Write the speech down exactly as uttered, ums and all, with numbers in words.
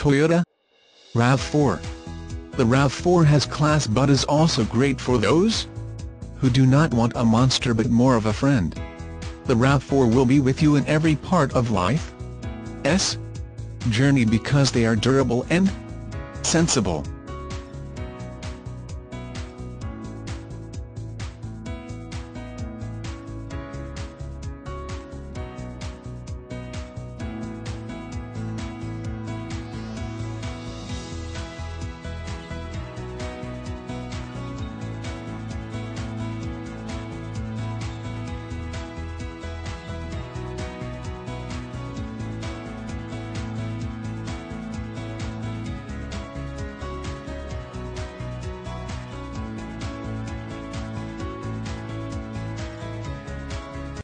Toyota RAV four. The RAV four has class but is also great for those who do not want a monster but more of a friend. The RAV four will be with you in every part of life's journey because they are durable and sensible.